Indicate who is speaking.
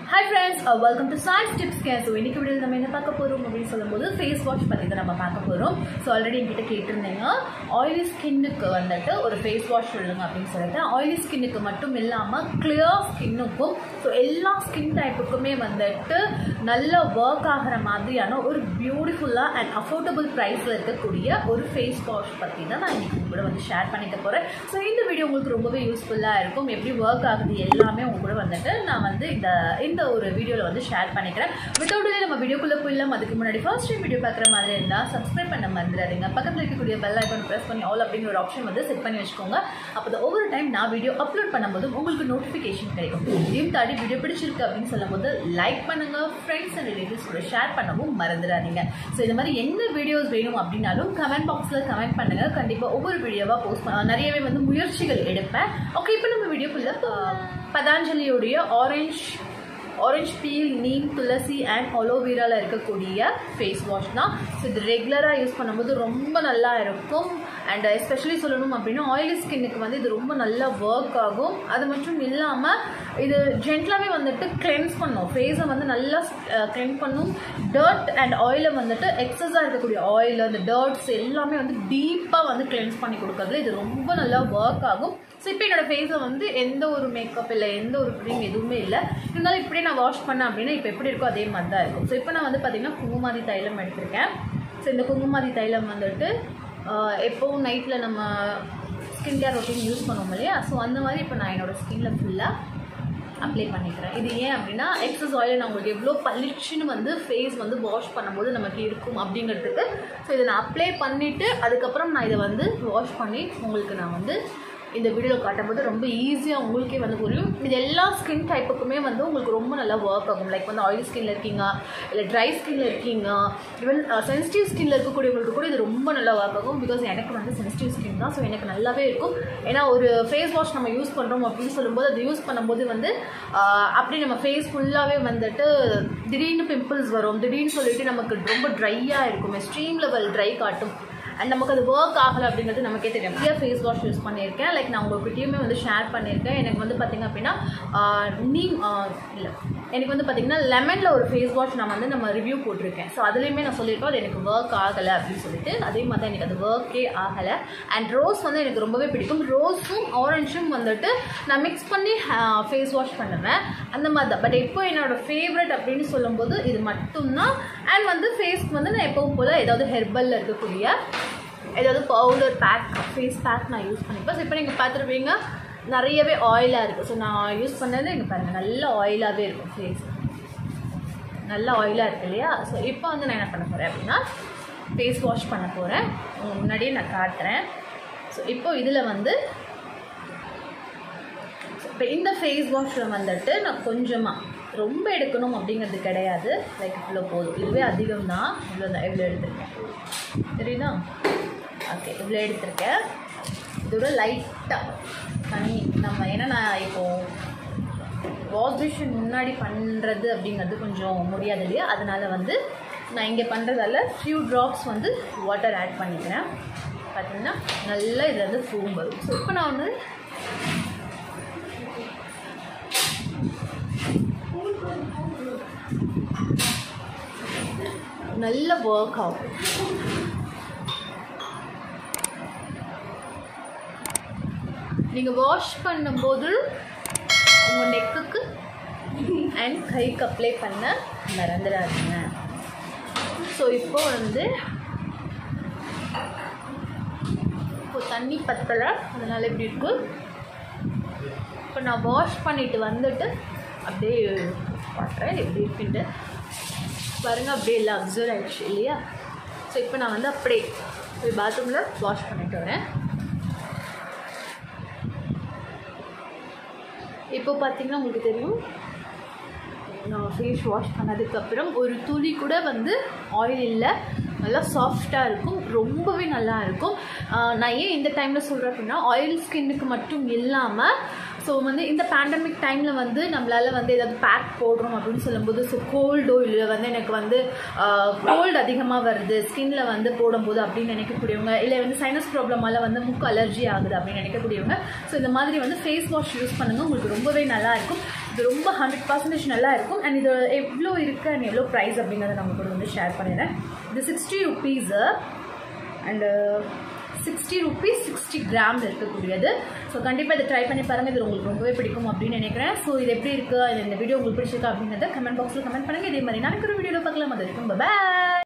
Speaker 1: Hi friends, welcome to Science Tips Care. So இன்னைக்கு வீடியோல நம்ம என்ன பார்க்க போறோம் அப்படினு சொல்லும்போது ஃபேஸ் வாஷ் பத்தி தான் நம்ம பார்க்க போறோம். So ஆல்ரெடி என்கிட்ட கேட்டிருந்தீங்க oily skinக்கு வந்துட்டு ஒரு ஃபேஸ் வாஷ் சொல்லுங்க அப்படினு சொல்லிட்டு oily skinக்கு மட்டும் இல்லாம clear skinக்கும் so எல்லா ஸ்கின் டைப்புக்குமே வந்துட்டு நல்ல வர்க் ஆகுற மாதிரியான ஒரு பியூட்டிஃபுல்லா அண்ட் அஃபோர்டபிள் பிரைஸ்ல இருக்கக்கூடிய ஒரு ஃபேஸ் வாஷ் பத்தி தான் நான் இன்னைக்கு கூட வந்து ஷேர் பண்ணிக்க போறேன். So இந்த வீடியோ உங்களுக்கு ரொம்பவே யூஸ்ஃபுல்லா இருக்கும். எப்படி வர்க் ஆகுது எல்லாமே உங்க கூட வந்துட்டு நான் வந்து இந்த ஒரு வீடியோல வந்து ஷேர் பண்ணிக்கிறேன். வித்தவுட் டிலே நம்ம வீடியோக்குள்ள போயிடலாம். அதுக்கு முன்னாடி ஃபர்ஸ்ட் டைம் வீடியோ பார்க்குற மாதிரி இருந்தா சப்ஸ்கிரைப் பண்ண மறந்துடாதீங்க. பக்கத்துல இருக்கக்கூடிய பெல் ஐகான் பிரஸ் பண்ணி ஆல் அப்படிங்கிற ஒரு ஆப்ஷன் வந்து செட் பண்ணி வச்சுக்கோங்க. அப்போ ஒவ்வொரு டைம் நான் வீடியோ அப்லோட் பண்ணும்போது உங்களுக்கு நோட்டிஃபிகேஷன் கிடைக்கும். இதையும் தாண்டி வீடியோ பிடிச்சிருக்கு அப்படின்னு சொல்லும்போது லைக் பண்ணுங்க, ஃப்ரெண்ட்ஸ் அண்ட் ரிலேட்டிவ்ஸ் கூட ஷேர் பண்ணவும் மறந்துடாதீங்க. ஸோ இந்த மாதிரி என்ன வீடியோஸ் வேணும் அப்படின்னாலும் கமெண்ட் பாக்ஸ்ல கமெண்ட் பண்ணுங்க. கண்டிப்பா ஒவ்வொரு வீடியோவா போஸ்ட் பண்ண நிறையவே வந்து முயற்சிகள் எடுப்பேன். ஓகே, இப்போ நம்ம வீடியோக்குள்ள பதாஞ்சலியோடைய orange peel, neem, tulsi and அலோவேரால இருக்கக்கூடிய ஃபேஸ் வாஷ் தான். ஸோ இது ரெகுலராக யூஸ் பண்ணும்போது ரொம்ப நல்லா இருக்கும். அண்ட் எஸ்பெஷலி சொல்லணும் அப்படின்னா ஆயிலி ஸ்கின்னுக்கு வந்து இது ரொம்ப நல்லா ஒர்க் ஆகும். அது மட்டும் இல்லாமல் இது ஜென்டலாகவே வந்துட்டு கிளென்ஸ் பண்ணும், ஃபேஸை வந்து நல்லா கிளென்ஸ் பண்ணும். டர்ட் அண்ட் ஆயிலை வந்துட்டு எக்ஸஸாக இருக்கக்கூடிய ஆயில், அந்த டர்ட்ஸ் எல்லாமே வந்து டீப்பாக வந்து கிளென்ஸ் பண்ணி கொடுக்கறதுல இது ரொம்ப நல்லா ஒர்க் ஆகும். ஸோ இப்போ என்னோட ஃபேஸில் வந்து எந்த ஒரு மேக்கப் இல்லை, எந்த ஒரு க்ரீம் எதுவுமே இல்லை. இருந்தாலும் இப்படியே நான் வாஷ் பண்ணேன் அப்படின்னா இப்போ எப்படி இருக்கோ அதே மாதிரி தான் இருக்கும். ஸோ இப்போ நான் வந்து பார்த்திங்கன்னா குங்குமாதி தைலம் எடுத்திருக்கேன். ஸோ இந்த குங்குமாதி தைலம் வந்துட்டு எப்போவும் நைட்டில் நம்ம ஸ்கின் கேர் ரொட்டீன் யூஸ் பண்ணுவோம் இல்லையா, ஸோ அந்த மாதிரி இப்போ நான் என்னோடய ஸ்கின்னில் ஃபுல்லாக அப்ளை பண்ணிக்கிறேன். இது ஏன் அப்படின்னா எக்ஸஸ் ஆயிலை நான் உங்களுக்கு எவ்வளோ பளிச்சுன்னு வந்து ஃபேஸ் வந்து வாஷ் பண்ணும்போது நமக்கு இருக்கும் அப்படிங்கிறதுக்கு. ஸோ இதை நான் அப்ளை பண்ணிவிட்டு அதுக்கப்புறம் நான் இதை வந்து வாஷ் பண்ணி உங்களுக்கு நான் வந்து இந்த வீடியோவில் காட்டும்போது ரொம்ப ஈஸியாக உங்களுக்கே வந்து புரியும். இது எல்லா ஸ்கின் டைப்புக்குமே வந்து உங்களுக்கு ரொம்ப நல்லா ஒர்க் ஆகும். லைக் வந்து ஆயில் ஸ்கின்ல இருக்கீங்க, இல்லை ட்ரை ஸ்கின்ல இருக்கீங்க, ஈவன் சென்சிட்டிவ் ஸ்கின்ல இருக்கக்கூடியவங்களுக்கு கூட இது ரொம்ப நல்லா ஒர்க் ஆகும். பிகாஸ் எனக்கு வந்து சென்சிட்டிவ் ஸ்கின் தான். ஸோ எனக்கு நல்லாவே இருக்கும். ஏன்னா ஒரு ஃபேஸ் வாஷ் நம்ம யூஸ் பண்ணுறோம் அப்படின்னு சொல்லும்போது அது யூஸ் பண்ணும்போது வந்து அப்படி நம்ம ஃபேஸ் ஃபுல்லாகவே வந்துட்டு திடீர்னு பிம்பிள்ஸ் வரும், திடீர்னு சொல்லிட்டு நமக்கு ரொம்ப ட்ரையாக இருக்கும், எக்ஸ்ட்ரீம் லெவல் ட்ரை காட்டும். அண்ட் நமக்கு அது ஒர்க் ஆகலை அப்படிங்கிறது நமக்கே தெரியும். நிறைய ஃபேஸ் வாஷ் யூஸ் பண்ணியிருக்கேன். லைக் நான் உங்கள்கிட்டயுமே வந்து ஷேர் பண்ணியிருக்கேன். எனக்கு வந்து பார்த்திங்க அப்படின்னா எனக்கு வந்து பார்த்திங்கன்னா லெமனில் ஒரு ஃபேஸ் வாஷ் நான் வந்து நம்ம ரிவ்யூ போட்டிருக்கேன். ஸோ அதுலேயுமே நான் சொல்லியிருக்கோம் அது எனக்கு ஒர்க் ஆகலை அப்படின்னு சொல்லிட்டு. அதே மாதிரி தான் எனக்கு அது ஒர்க்கே ஆகலை. அண்ட் ரோஸ் வந்து எனக்கு ரொம்பவே பிடிக்கும். ரோஸும் ஆரஞ்சும் வந்துட்டு நான் மிக்ஸ் பண்ணி ஃபேஸ் வாஷ் பண்ணுவேன் அந்த மாதிரி தான். பட் இப்போ என்னோடய ஃபேவரட் அப்படின்னு சொல்லும்போது இது மட்டும்தான். அண்ட் வந்து ஃபேஸ்க்கு வந்து நான் எப்பவும் போல் ஏதாவது ஹெர்பலில் இருக்கக்கூடிய ஏதாவது பவுடர் பேக், ஃபேஸ் பேக் நான் யூஸ் பண்ணிப்பேன். ஸோ இப்போ நீங்கள் பார்த்துருப்பீங்க நிறையவே ஆயிலாக இருக்குது. ஸோ நான் யூஸ் பண்ணது இங்கே பாருங்கள் நல்ல ஆயிலாகவே இருக்கும், ஃபேஸ் நல்ல ஆயிலாக இருக்குது இல்லையா. ஸோ இப்போ வந்து நான் என்ன பண்ண போகிறேன் அப்படின்னா ஃபேஸ் வாஷ் பண்ண போகிறேன். முன்னாடியே நான் காட்டுறேன். ஸோ இப்போ இதில் வந்து இப்போ இந்த ஃபேஸ் வாஷில் வந்துட்டு நான் கொஞ்சமாக ரொம்ப எடுக்கணும் அப்படிங்கிறது கிடையாது. லைக் இவ்வளோ போதும், இதுவே அதிகம் தான். இவ்வளோ தான், இவ்வளோ எடுத்திருக்கேன் தெரியுதா. ஓகே, இவ்வளோ எடுத்திருக்கேன். இதோட லைட்டாக தண்ணி நம்ம ஏன்னா நான் இப்போது வாஷ் மிஷின் முன்னாடி பண்ணுறது அப்படிங்கிறது கொஞ்சம் முடியாது இல்லையா, அதனால் வந்து நான் இங்கே பண்ணுறதால ஃபியூ ட்ராப்ஸ் வந்து வாட்டர் ஆட் பண்ணிக்கிறேன். பார்த்தீங்கன்னா நல்லா இதில் வந்து ஃபோம் வரும். ஸோ இப்போ நான் வந்து நல்ல ஒர்க் ஆகும். நீங்கள் வாஷ் பண்ணும்போது உங்கள் நெக்குக்கு அண்ட் கைக்கு அப்ளை பண்ண மறந்துடாதீங்க. ஸோ இப்போ வந்து இப்போ தண்ணி பத்தலை, அதனால் எப்படி இருக்கு. இப்போ நான் வாஷ் பண்ணிவிட்டு வந்துட்டு அப்படியே பார்க்குறேன் எப்படி இருக்குன்ட்டு பாருங்கள். அப்படியே எல்லாம் அப்சர்வ் ஆகிடுச்சு இல்லையா. ஸோ இப்போ நான் வந்து அப்படியே போய் பாத்ரூமில் வாஷ் பண்ணிட்டு வரேன். இப்போ பார்த்தீங்கன்னா உங்களுக்கு தெரியும் நான் ஃபேஸ் வாஷ் பண்ணதுக்கப்புறம் ஒரு துளி கூட வந்து ஆயில் இல்லை, நல்லா சாஃப்டாக இருக்கும், ரொம்பவே நல்லா இருக்கும். நான் ஏன் இந்த டைமில் சொல்கிறேன் அப்படின்னா ஆயில் ஸ்கின்னுக்கு மட்டும் இல்லாமல் ஸோ வந்து இந்த பேண்டமிக் டைமில் வந்து நம்மளால் வந்து ஏதாவது பேக் போடுறோம் அப்படின்னு சொல்லும்போது ஸோ கோல்டோ இல்லை வந்து எனக்கு வந்து கோல்டு அதிகமாக வருது ஸ்கின்ல வந்து போடும்போது அப்படின்னு நினைக்கக்கூடியவங்க, இல்லை வந்து சைனஸ் ப்ராப்ளமால் வந்து மூக்கு அலர்ஜி ஆகுது அப்படின்னு நினைக்கக்கூடியவங்க ஸோ இந்த மாதிரி வந்து ஃபேஸ் வாஷ் யூஸ் பண்ணுங்கள், உங்களுக்கு ரொம்பவே நல்லா இருக்கும். இது ரொம்ப 100% நல்லா இருக்கும். அண்ட் இது எவ்வளோ இருக்குது அண்ட் எவ்வளோ ப்ரைஸ் அப்படிங்கிறத நம்ம கூட வந்து ஷேர் பண்ணிடுறேன். இது 60 rupees அண்டு 60 rupees 60 grams இருக்கக்கூடியது. ஸோ கண்டிப்பாக இதை ட்ரை பண்ணி பாருங்கள். இது உங்களுக்கு ரொம்பவே பிடிக்கும் அப்படின்னு நினைக்கிறேன். ஸோ இது எப்படி இருக்குது, இந்த வீடியோ உங்களுக்கு பிடிச்சிருக்கா அப்படிங்கிறத கமெண்ட் பாக்ஸில் கமெண்ட் பண்ணுங்கள். இதே மாதிரி நாளைக்கு ஒரு வீடியோவில் பார்க்கலாம். அது வரைக்கும் பாய்.